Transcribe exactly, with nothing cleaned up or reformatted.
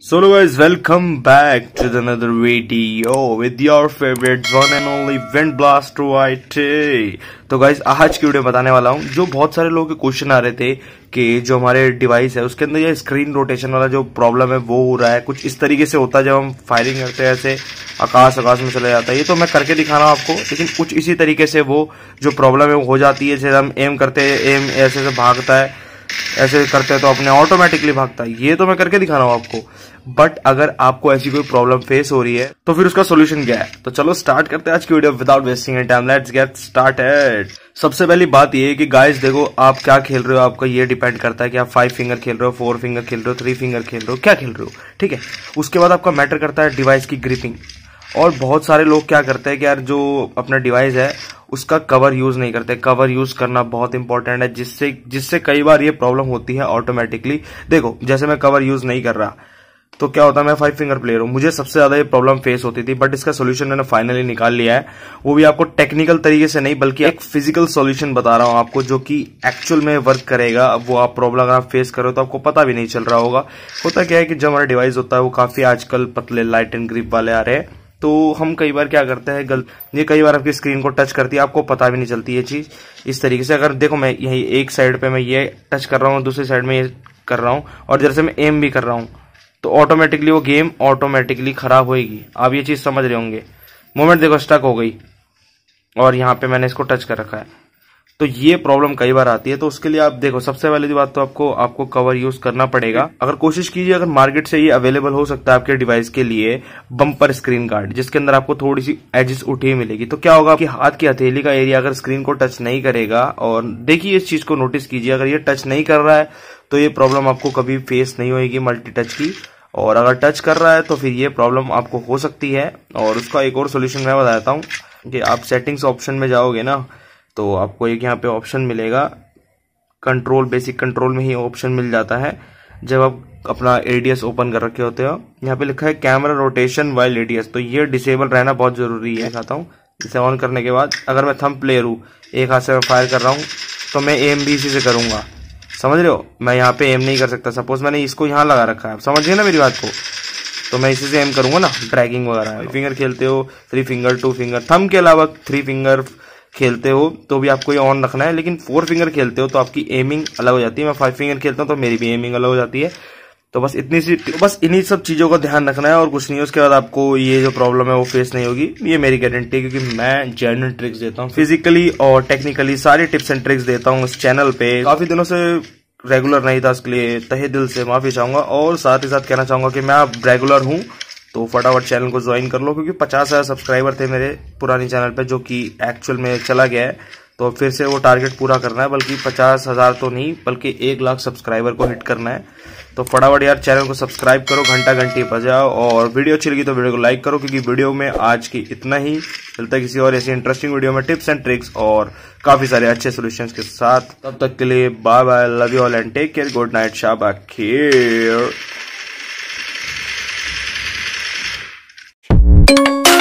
So hello guys, welcome back to another video with your favorite one and only Wind Blaster Y T। तो guys आज की video बताने वाला हूँ जो बहुत सारे लोगों के क्वेश्चन आ रहे थे कि जो हमारे डिवाइस है उसके अंदर ये स्क्रीन रोटेशन वाला जो प्रॉब्लम है वो हो रहा है। कुछ इस तरीके से होता है जब हम फायरिंग करते हैं, ऐसे आकाश आकाश में चला जाता है। ये तो मैं करके दिखा रहा हूँ आपको, लेकिन कुछ इसी तरीके से वो जो प्रॉब्लम है वो हो जाती है। जैसे हम एम करते हैं, एम ऐसे ऐसे भागता है, ऐसे करते हैं तो अपने ऑटोमेटिकली भागता है। ये तो मैं करके दिखा रहा हूँ आपको, बट अगर आपको ऐसी कोई प्रॉब्लम फेस हो रही है तो फिर उसका सॉल्यूशन क्या है। तो चलो स्टार्ट करते हैं आज की video without wasting any time. Let's get started. सबसे पहली बात ये है कि गाइस देखो, आप क्या खेल रहे हो आपका ये डिपेंड करता है कि आप फाइव फिंगर खेल रहे हो, फोर फिंगर खेल रहे हो, थ्री फिंगर खेल रहे हो, क्या खेल रहे हो, ठीक है। उसके बाद आपका मैटर करता है डिवाइस की ग्रिपिंग। और बहुत सारे लोग क्या करते हैं कि यार जो अपना डिवाइस है उसका कवर यूज नहीं करते। कवर यूज करना बहुत इंपॉर्टेंट है, जिससे जिससे कई बार ये प्रॉब्लम होती है ऑटोमेटिकली। देखो जैसे मैं कवर यूज नहीं कर रहा तो क्या होता है, मैं फाइव फिंगर प्लेयर हूं, मुझे सबसे ज्यादा ये प्रॉब्लम फेस होती थी, बट इसका सोल्यूशन मैंने फाइनली निकाल लिया है। वो भी आपको टेक्निकल तरीके से नहीं बल्कि एक फिजिकल सॉल्यूशन बता रहा हूं आपको, जो कि एक्चुअल में वर्क करेगा। अब वो आप प्रॉब्लम अगर आप फेस करो तो आपको पता भी नहीं चल रहा होगा। होता क्या है कि जो हमारा डिवाइस होता है वो काफी आजकल पतले लाइट एंड ग्रिप वाले आ रहे हैं, तो हम कई बार क्या करते हैं गल ये कई बार आपकी स्क्रीन को टच करती है, आपको पता भी नहीं चलती ये चीज। इस तरीके से अगर देखो मैं यही एक साइड पे मैं ये टच कर रहा हूँ, दूसरी साइड में ये कर रहा हूँ, और जैसे मैं एम भी कर रहा हूँ तो ऑटोमेटिकली वो गेम ऑटोमेटिकली खराब होगी। आप ये चीज समझ रहे होंगे। मोमेंट देखो स्टक हो गई और यहाँ पे मैंने इसको टच कर रखा है, तो ये प्रॉब्लम कई बार आती है। तो उसके लिए आप देखो, सबसे पहली बात तो आपको आपको कवर यूज करना पड़ेगा। अगर कोशिश कीजिए, अगर मार्केट से ये अवेलेबल हो सकता है आपके डिवाइस के लिए बम्पर स्क्रीन गार्ड, जिसके अंदर आपको थोड़ी सी एजेस उठी मिलेगी। तो क्या होगा, आपकी हाथ की हथेली का एरिया अगर स्क्रीन को टच नहीं करेगा, और देखिए इस चीज को नोटिस कीजिए, अगर ये टच नहीं कर रहा है तो ये प्रॉब्लम आपको कभी फेस नहीं होगी मल्टी टच की, और अगर टच कर रहा है तो फिर ये प्रॉब्लम आपको हो सकती है। और उसका एक और सोल्यूशन मैं बताता हूँ कि आप सेटिंग्स ऑप्शन में जाओगे ना तो आपको एक यहाँ पे ऑप्शन मिलेगा, कंट्रोल, बेसिक कंट्रोल में ही ऑप्शन मिल जाता है। जब आप अपना एडीएस ओपन कर रखे होते हो, यहाँ पे लिखा है कैमरा रोटेशन वाइल एडीएस, तो ये डिसेबल रहना बहुत जरूरी है। दिखाता हूँ, इसे ऑन करने के बाद अगर मैं थंब प्लेयर हूँ, एक हाथ से मैं फायर कर रहा हूँ, तो मैं एम भी इसी से करूंगा, समझ रहे हो। मैं यहाँ पे एम नहीं कर सकता, सपोज मैंने इसको यहाँ लगा रखा है, समझ गए ना मेरी बात को, तो मैं इसी से एम करूंगा ना, ड्रैगिंग वगैरह। फिंगर खेलते हो, three finger, two finger, thumb के अलावा थ्री फिंगर खेलते हो तो भी आपको ये ऑन रखना है। लेकिन फोर फिंगर खेलते हो तो आपकी एमिंग अलग हो जाती है। मैं फाइव फिंगर खेलता हूँ तो मेरी भी एमिंग अलग हो जाती है। तो बस इतनी सी तो बस इन्हीं सब चीजों का ध्यान रखना है और कुछ नहीं है। उसके बाद आपको ये जो प्रॉब्लम है वो फेस नहीं होगी, ये मेरी गारंटी है, क्योंकि मैं जेन्युइन ट्रिक्स देता हूँ, फिजिकली और टेक्निकली सारी टिप्स एंड ट्रिक्स देता हूँ इस चैनल पे। काफी दिनों से रेगुलर नहीं था, इसके लिए तहे दिल से माफी चाहूंगा। और साथ ही साथ कहना चाहूंगा कि मैं अब रेगुलर हूँ, तो फटाफट चैनल को ज्वाइन कर लो, क्योंकि पचास हजार सब्सक्राइबर थे मेरे पुरानी चैनल पे, जो कि एक्चुअल में चला गया है। तो फिर से वो टारगेट पूरा करना है, बल्कि पचास हजार तो नहीं बल्कि एक लाख सब्सक्राइबर को हिट करना है। तो फटाफट यार चैनल को सब्सक्राइब करो, घंटा घंटी बजाओ, और वीडियो अच्छी लगी तो वीडियो को लाइक करो, क्योंकि वीडियो में आज की इतना ही। चलता है किसी और ऐसी इंटरेस्टिंग वीडियो में टिप्स एंड ट्रिक्स और काफी सारे अच्छे सोल्यूशंस के साथ। तब तक के लिए bye bye, love you all and take care, good night, शाबा खैर।